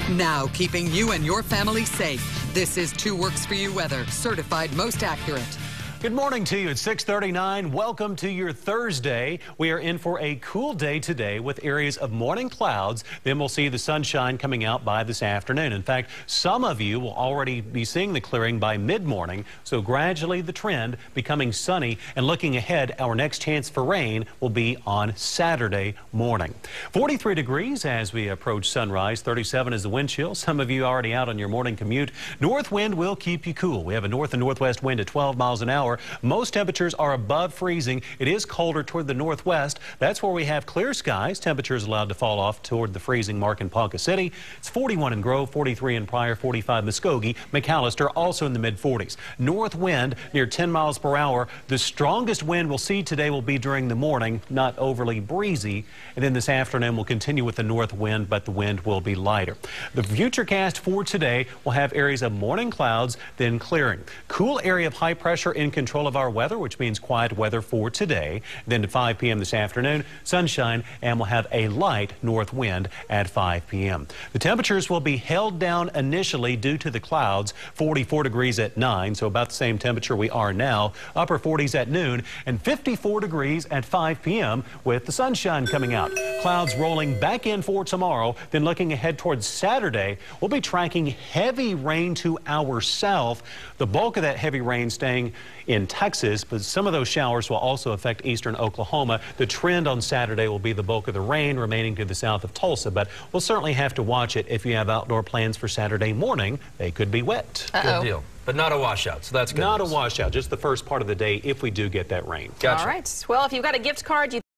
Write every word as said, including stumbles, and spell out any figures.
Now keeping you and your family safe. This is Two Works For You weather, certified most accurate. Good morning to you at six thirty-nine. Welcome to your Thursday. We are in for a cool day today with areas of morning clouds. Then we'll see the sunshine coming out by this afternoon. In fact, some of you will already be seeing the clearing by mid-morning. So gradually the trend becoming sunny, and looking ahead, our next chance for rain will be on Saturday morning. forty-three degrees as we approach sunrise. thirty-seven is the wind chill. Some of you already out on your morning commute. North wind will keep you cool. We have a north and northwest wind at twelve miles an hour. Most temperatures are above freezing. It is colder toward the northwest. That's where we have clear skies. Temperatures allowed to fall off toward the freezing mark in Ponca City. It's forty-one in Grove, forty-three in Pryor, forty-five Muskogee. McAllister also in the mid forties. North wind near ten miles per hour. The strongest wind we'll see today will be during the morning, not overly breezy. And then this afternoon we'll continue with the north wind, but the wind will be lighter. The futurecast for today will have areas of morning clouds, then clearing. Cool area of high pressure in control of our weather, which means quiet weather for today. Then at five p m this afternoon, sunshine, and we'll have a light north wind at five p m The temperatures will be held down initially due to the clouds. forty-four degrees at nine, so about the same temperature we are now. Upper forties at noon, and fifty-four degrees at five p m with the sunshine coming out. Clouds rolling back in for tomorrow. Then looking ahead towards Saturday, we'll be tracking heavy rain to our south. The bulk of that heavy rain staying in Texas, but some of those showers will also affect eastern Oklahoma. The trend on Saturday will be the bulk of the rain remaining to the south of Tulsa, but we'll certainly have to watch it if you have outdoor plans for Saturday morning. They could be wet. Uh-oh. Good deal. But not a washout, so that's good. Not news. a washout, just the first part of the day if we do get that rain. Gotcha. All right. Well, if you've got a gift card, you